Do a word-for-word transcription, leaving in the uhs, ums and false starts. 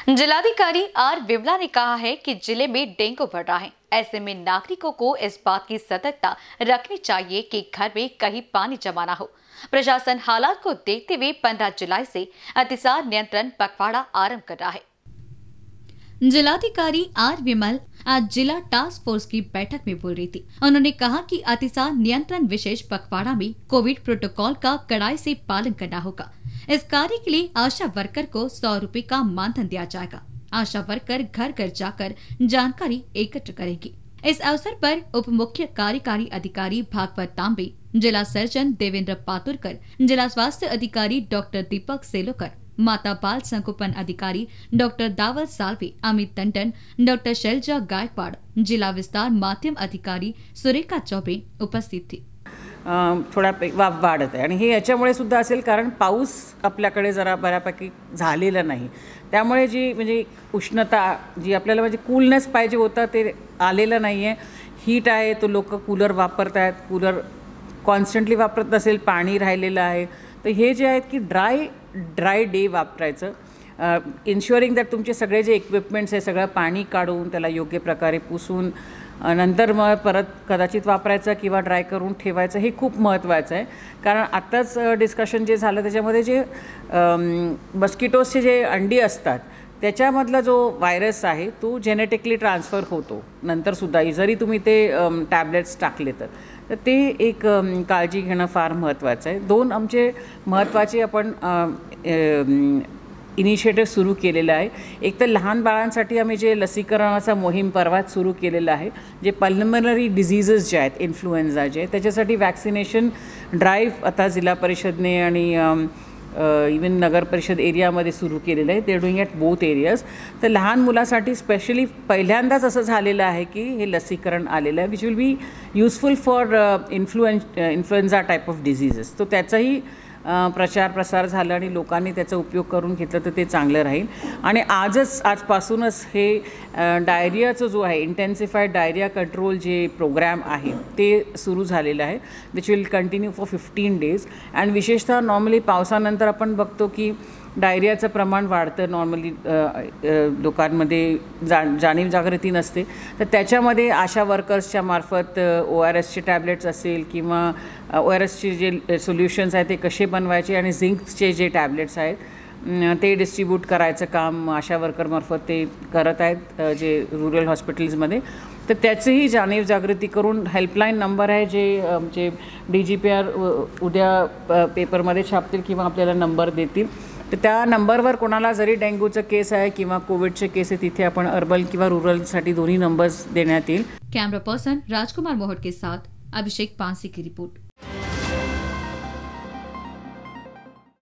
जिलाधिकारी आर विमला ने कहा है कि जिले में डेंगू बढ़ रहा है। ऐसे में नागरिकों को इस बात की सतर्कता रखनी चाहिए कि घर में कहीं पानी जमा ना हो। प्रशासन हालात को देखते हुए पंद्रह जुलाई से अतिसार नियंत्रण पखवाड़ा आरंभ कर रहा है। जिलाधिकारी आर विमल आज जिला टास्क फोर्स की बैठक में बोल रही थी। उन्होंने कहा कि अतिसार नियंत्रण विशेष पखवाड़ा में कोविड प्रोटोकॉल का कड़ाई से पालन करना होगा। इस कार्य के लिए आशा वर्कर को सौ रुपए का मानधन दिया जाएगा। आशा वर्कर घर घर जाकर जानकारी एकत्र करेगी। इस अवसर पर उप मुख्य कार्यकारी अधिकारी भागवत तांबे, जिला सर्जन देवेंद्र पातुरकर, जिला स्वास्थ्य अधिकारी डॉक्टर दीपक सेलोकर, माता बाल संगोपन अधिकारी डॉक्टर दावल साल्वे, अमित टंडन, डॉक्टर शैलजा गायकवाड़, जिला विस्तार माध्यम अधिकारी सुरेखा चौबे उपस्थित थी। थोडा वाफ वाढत आहे आणि हे याच्यामुळे सुद्धा असेल कारण पाऊस आपल्याकडे जरा बऱ्यापैकी झालेला नाही, त्यामुळे जी म्हणजे उष्णता जी आपल्याला म्हणजे कूलनेस पाहिजे होता ते आलेलं नाही आहे। हीट आहे तो लोक कूलर वापरत आहेत, कूलर कॉन्स्टंटली वापरत नसेल, पाणी राहिलेलं आहे। तर हे जे आहेत की ड्राय ड्राय डे वापरायचं, इन्श्युअरिंग दॅट तुमचे सगळे जे इक्विपमेंट्स आहे सगळं पाणी काढून त्याला योग्य प्रकारे पुसून नंतर मग परत कदाचित वापरायचं किंवा ड्राय करून ठेवायचं, हे खूप महत्त्वाचं आहे। कारण आत्ताच डिस्कशन जे झालं त्याच्यामध्ये जे मस्किटोजचे जे अंडी असतात त्याच्यामधला जो व्हायरस आहे तो जेनेटिकली ट्रान्सफर होतो नंतरसुद्धा, जरी तुम्ही ते टॅबलेट्स टाकले तर तर ते एक काळजी घेणं फार महत्त्वाचं आहे। दोन आमचे महत्त्वाचे आपण इनिशिएटिव्ह सुरू केलेलं आहे। एक तर लहान बाळांसाठी आम्ही जे लसीकरणाचा मोहीम परवाच सुरू केलेला आहे, जे पल्मनरी डिझीजेस जे आहेत, इन्फ्लुएन्झा जे आहे त्याच्यासाठी वॅक्सिनेशन ड्राईव्ह आता जिल्हा परिषदने आणि इवन नगर परिषद एरियामध्ये सुरू केलेलं आहे। ते डुईंग ॲट बोथ एरियाज। तर लहान मुलासाठी स्पेशली पहिल्यांदाच असं झालेलं आहे की हे लसीकरण आलेलं आहे, which will be useful for influen influenza type of diseases. तो त्याचाही प्रचार प्रसार झाला आणि लोकांनी त्याचा उपयोग करून घेतला तर ते चांगलं राहील। आणि आजच आजपासूनच हे डायरियाचं जो आहे इंटेन्सिफाईड डायरिया कंट्रोल जे प्रोग्राम आहे ते सुरू झालेलं आहे, which will continue for fifteen days. आणि विशेषतः नॉर्मली पावसानंतर आपण बघतो की डायरियाचं प्रमाण वाढतं, नॉर्मली लोकांमध्ये जा जाणीव जागृती नसते, तर त्याच्यामध्ये आशा वर्कर्सच्या मार्फत ओ आर एसचे टॅबलेट्स असेल किंवा ओ आर एसचे जे सोल्युशन्स आहेत ते कसे बनवायचे आणि झिंकचे जे टॅबलेट्स आहेत ते डिस्ट्रीब्यूट करायचं काम आशा वर्करमार्फत ते करत आहेत जे रुरल हॉस्पिटल्समध्ये। तर त्याचीही जाणीव जागृती करून हेल्पलाईन नंबर आहे जे आमचे डी जी पी आर उद्या पेपरमध्ये छापतील किंवा आपल्याला नंबर देतील, तर त्या नंबरवर कोणाला जरी डेंग्यूचं केस आहे किंवा कोविडचे केस आहे तिथे आपण अर्बन किंवा रुरलसाठी दोन्ही नंबर्स देण्यात येईल। कैमरा पर्सन राजकुमार मोहट के साथ अभिषेक पांसे की रिपोर्ट।